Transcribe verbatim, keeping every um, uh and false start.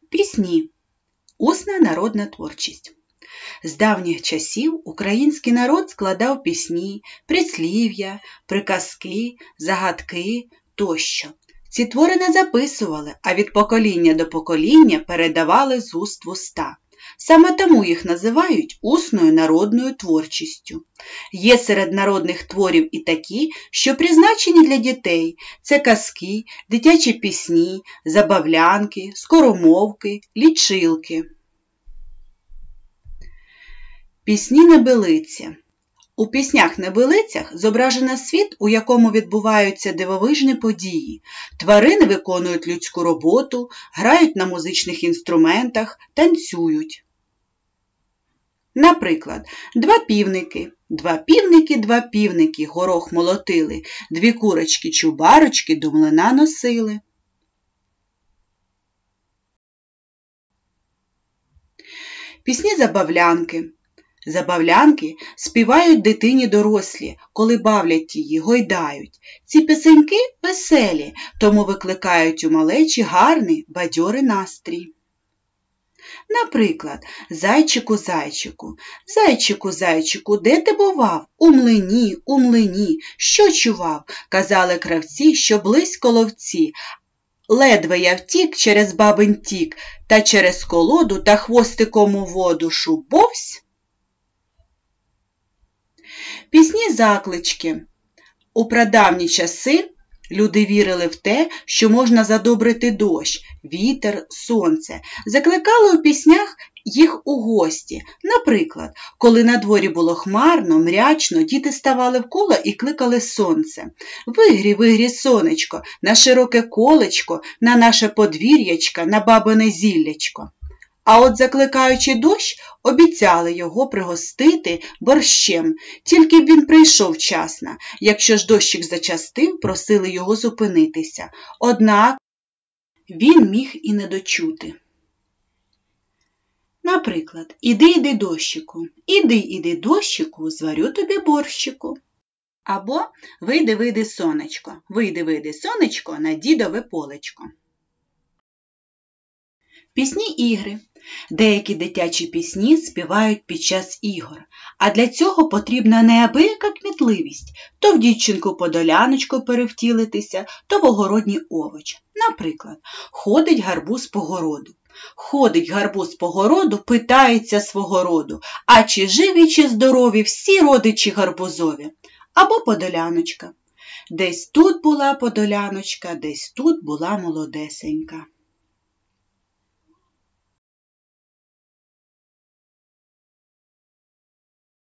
Пісні. Усна народна творчість. З давніх часів український народ складав пісні, прислів'я, приказки, загадки тощо. Ці твори не записували, а від покоління до покоління передавали з уст в уста. Саме тому їх називають усною народною творчістю. Є серед народних творів і такі, що призначені для дітей. Це казки, дитячі пісні, забавлянки, скоромовки, лічилки. Пісні небилиці. У піснях-небилицях зображено світ, у якому відбуваються дивовижні події. Тварини виконують людську роботу, грають на музичних інструментах, танцюють. Наприклад, два півники. Два півники, два півники, горох молотили, дві курочки-чубарочки до млина носили. Пісні-забавлянки. Забавлянки співають дитині дорослі, коли бавлять її, гойдають. Ці пісеньки веселі, тому викликають у малечі гарний, бадьорий настрій. Наприклад, зайчику, зайчику, зайчику, зайчику, де ти бував? У млині, у млині, що чував? Казали кравці, що близько ловці. Ледве я втік через бабин тік, та через колоду та хвостиком у воду шубовсь. Пісні-заклички. У прадавні часи люди вірили в те, що можна задобрити дощ, вітер, сонце. Закликали у піснях їх у гості. Наприклад, коли на дворі було хмарно, мрячно, діти ставали в коло і кликали сонце. Вигрі, вигрі, сонечко, на широке колечко, на наше подвір'ячко, на бабине зіллячко. А от закликаючи дощ, обіцяли його пригостити борщем, тільки б він прийшов вчасно. Якщо ж дощик зачастив, просили його зупинитися. Однак він міг і не дочути. Наприклад, «Іди, іди, дощику, іди, іди, дощику, зварю тобі борщику». Або «Вийди, вийди, сонечко, вийди, вийди, сонечко, на дідове полечко». Пісні-ігри. Деякі дитячі пісні співають під час ігор, а для цього потрібна неабияка кмітливість. То в дівчинку-подоляночку перевтілитися, то в огородній овоч. Наприклад, ходить гарбуз по городу. Ходить гарбуз по городу, питається свого роду, а чи живі, чи здорові всі родичі гарбузові. Або подоляночка. Десь тут була подоляночка, десь тут була молодесенька.